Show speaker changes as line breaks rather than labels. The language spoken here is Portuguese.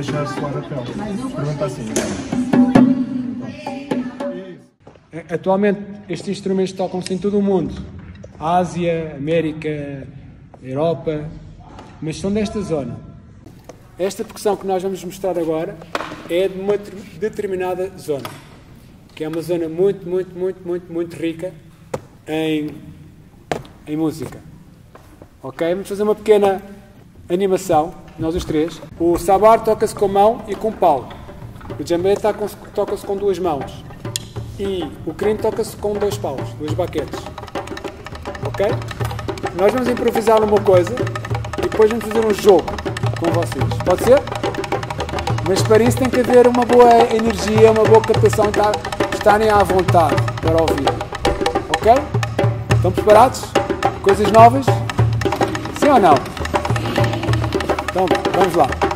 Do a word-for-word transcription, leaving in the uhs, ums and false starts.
deixar suar a pele. Experimenta assim.
Atualmente estes instrumentos tocam-se em todo o mundo. Ásia, América, Europa, mas são desta zona. Esta percussão que nós vamos mostrar agora é de uma determinada zona, que é uma zona muito, muito, muito, muito, muito rica em, em música. Ok? Vamos fazer uma pequena animação, nós os três. O sabar toca-se com mão e com pau. O djembe toca-se com duas mãos. E o crino toca-se com dois paus, dois baquetes. Ok? Nós vamos improvisar uma coisa e depois vamos fazer um jogo com vocês. Pode ser? Mas para isso tem que haver uma boa energia, uma boa captação, tá? Estarem à vontade para ouvir. Ok? Estão preparados? Coisas novas? Sim ou não? Então vamos lá.